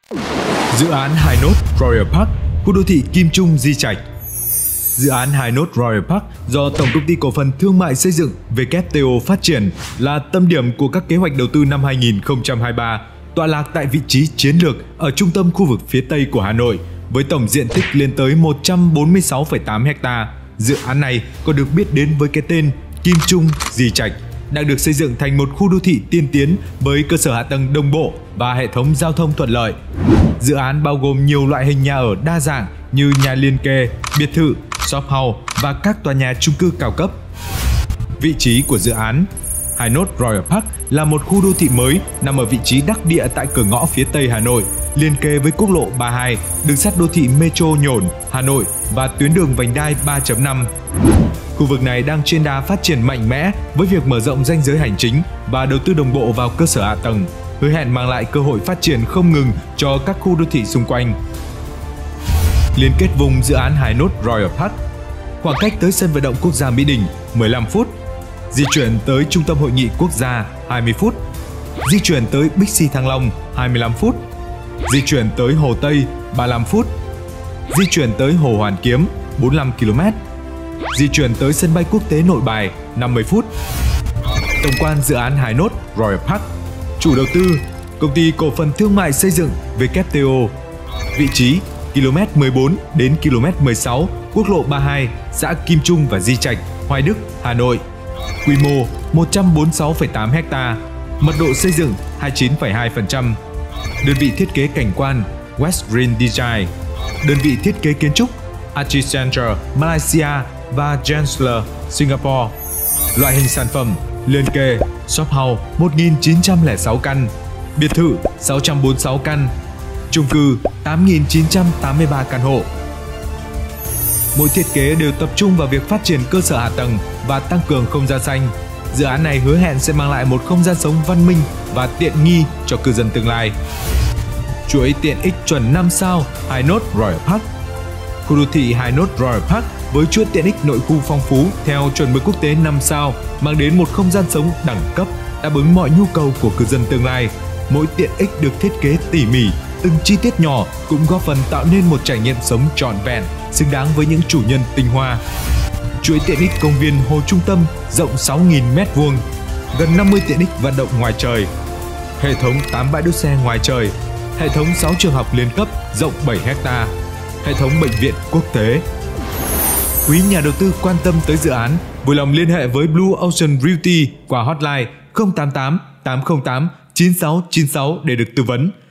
Dự án High Note Royal Park, khu đô thị Kim Trung, Di Trạch. Dự án High Note Royal Park do Tổng công ty Cổ phần Thương mại Xây dựng WTO phát triển là tâm điểm của các kế hoạch đầu tư năm 2023, tọa lạc tại vị trí chiến lược ở trung tâm khu vực phía Tây của Hà Nội, với tổng diện tích lên tới 146,8 ha. Dự án này còn được biết đến với cái tên Kim Trung, Di Trạch, đang được xây dựng thành một khu đô thị tiên tiến với cơ sở hạ tầng đồng bộ và hệ thống giao thông thuận lợi. Dự án bao gồm nhiều loại hình nhà ở đa dạng như nhà liền kề, biệt thự, shop house và các tòa nhà chung cư cao cấp. Vị trí của dự án High Note Royal Park là một khu đô thị mới nằm ở vị trí đắc địa tại cửa ngõ phía Tây Hà Nội, liên kề với quốc lộ 32, đường sắt đô thị Metro Nhổn, Hà Nội và tuyến đường vành đai 3.5. Khu vực này đang trên đà phát triển mạnh mẽ với việc mở rộng ranh giới hành chính và đầu tư đồng bộ vào cơ sở hạ tầng, hứa hẹn mang lại cơ hội phát triển không ngừng cho các khu đô thị xung quanh. Liên kết vùng dự án High Note Royal Park, khoảng cách tới sân vận động quốc gia Mỹ Đình 15 phút, di chuyển tới trung tâm hội nghị quốc gia 20 phút, di chuyển tới Bixi Thăng Long 25 phút, di chuyển tới Hồ Tây 35 phút, di chuyển tới Hồ Hoàn Kiếm 45 km, di chuyển tới sân bay quốc tế Nội Bài 50 phút. Tổng quan dự án High Note Royal Park, chủ đầu tư Công ty Cổ phần Thương mại Xây dựng WTO, vị trí km 14 đến km 16, quốc lộ 32, xã Kim Trung và Di Trạch, Hoài Đức, Hà Nội. Quy mô 146,8 ha, mật độ xây dựng 29,2%. Đơn vị thiết kế cảnh quan West Green Design. Đơn vị thiết kế kiến trúc Archicenter Malaysia và Gensler Singapore. Loại hình sản phẩm liền kề shop house 1.906 căn, biệt thự 646 căn, chung cư 8.983 căn hộ. Mỗi thiết kế đều tập trung vào việc phát triển cơ sở hạ tầng và tăng cường không gian xanh. Dự án này hứa hẹn sẽ mang lại một không gian sống văn minh và tiện nghi cho cư dân tương lai. Chuỗi tiện ích chuẩn 5 sao High Note Royal Park. Khu đô thị High Note Royal Park với chuỗi tiện ích nội khu phong phú theo chuẩn mực quốc tế 5 sao mang đến một không gian sống đẳng cấp, đáp ứng mọi nhu cầu của cư dân tương lai. Mỗi tiện ích được thiết kế tỉ mỉ, từng chi tiết nhỏ cũng góp phần tạo nên một trải nghiệm sống trọn vẹn, xứng đáng với những chủ nhân tinh hoa. Chuỗi tiện ích công viên Hồ Trung Tâm rộng 6.000 m², gần 50 tiện ích vận động ngoài trời, hệ thống 8 bãi đỗ xe ngoài trời, hệ thống 6 trường học liên cấp rộng 7 ha, hệ thống bệnh viện quốc tế. Quý nhà đầu tư quan tâm tới dự án, vui lòng liên hệ với Blue Ocean Realty qua hotline 088 808 9696 để được tư vấn.